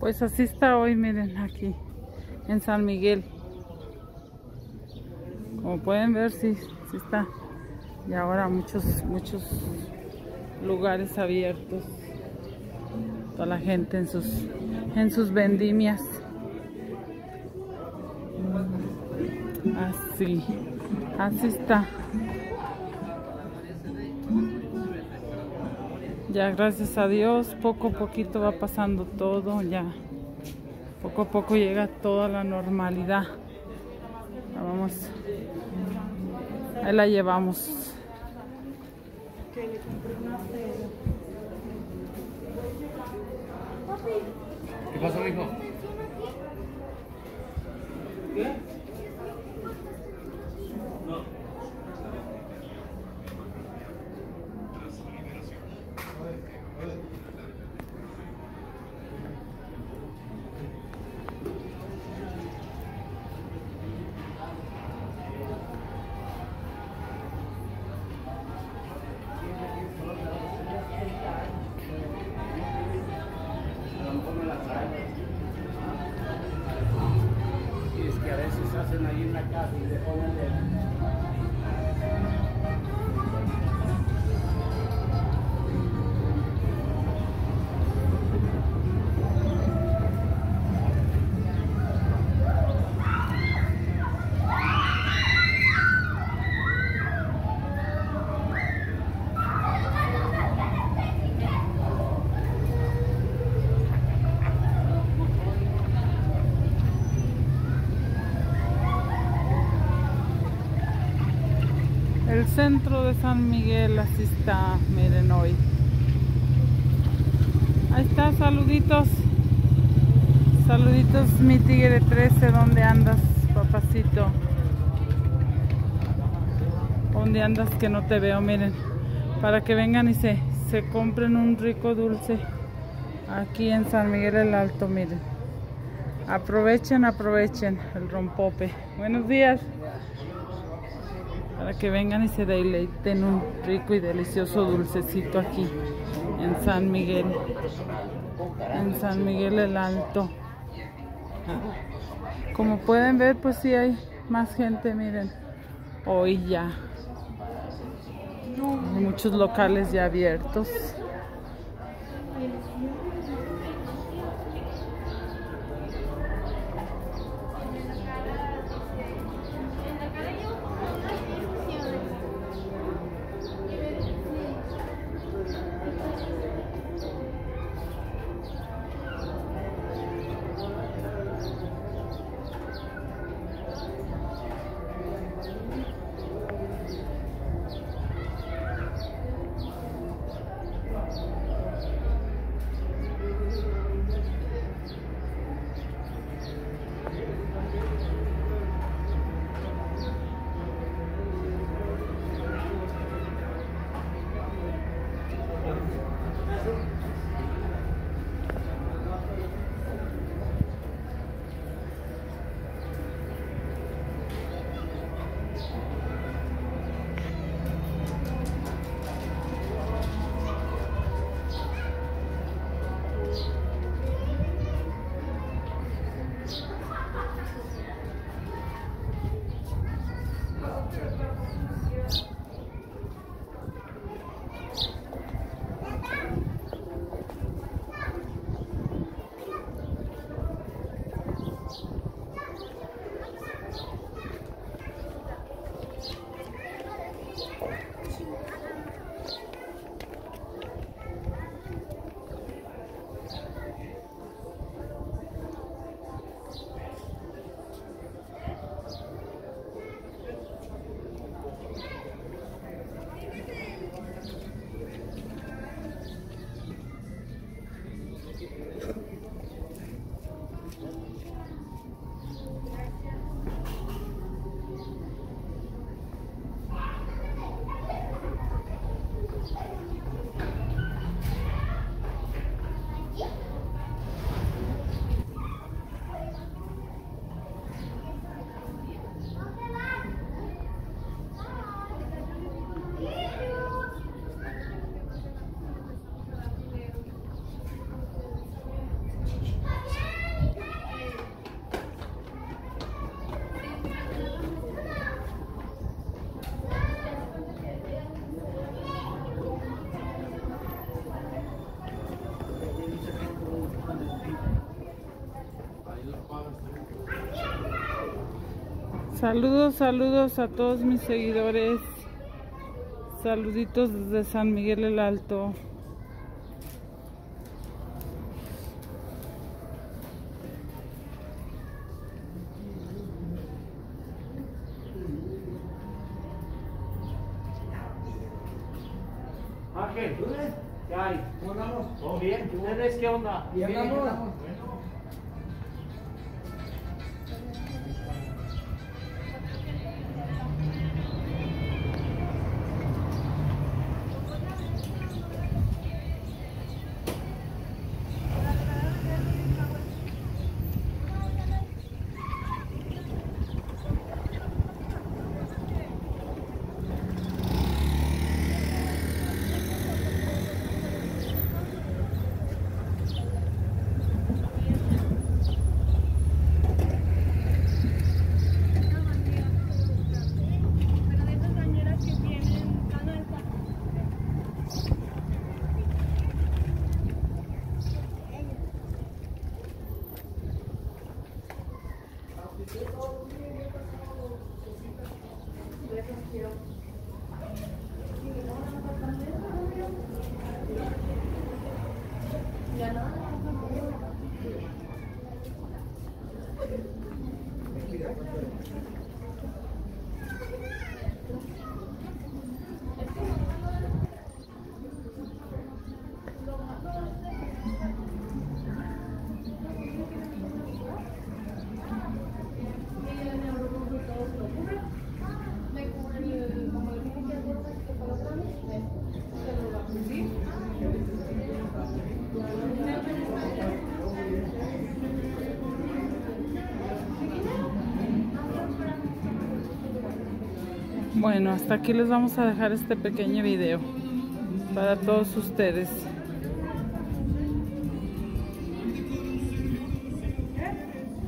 Pues así está hoy, miren, aquí en San Miguel. Como pueden ver, sí está. Y ahora muchos lugares abiertos. Toda la gente en sus vendimias. Así está. Ya gracias a Dios, poco a poquito va pasando todo, ya poco a poco llega toda la normalidad. Vamos, ahí la llevamos. ¿Qué pasó, hijo? ¿Qué? No. Y es que a veces hacen ahí una casa y le ponen El centro de San Miguel, así está, miren hoy. Ahí está, saluditos. Saluditos, mi tigre 13, ¿dónde andas, papacito? ¿Dónde andas que no te veo? Miren, para que vengan y se compren un rico dulce aquí en San Miguel el Alto, miren. Aprovechen el rompope. Buenos días. Para que vengan y se deleiten un rico y delicioso dulcecito aquí en San Miguel el Alto. Como pueden ver, pues sí hay más gente, miren, hoy ya hay muchos locales ya abiertos. Saludos, saludos a todos mis seguidores. Saluditos desde San Miguel el Alto. Ángel, ¿qué hay? ¿Cómo andamos? ¿Todo bien? ¿Ustedes qué onda? Bien, andamos. Bueno, hasta aquí les vamos a dejar este pequeño video para todos ustedes.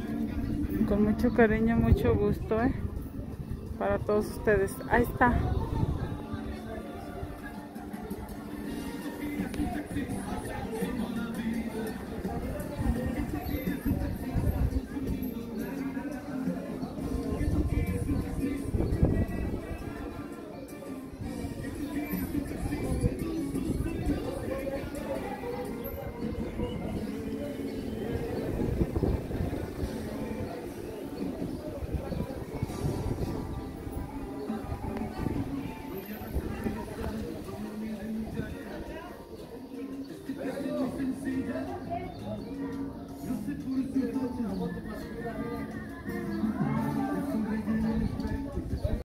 Con mucho cariño, mucho gusto, para todos ustedes. Ahí está.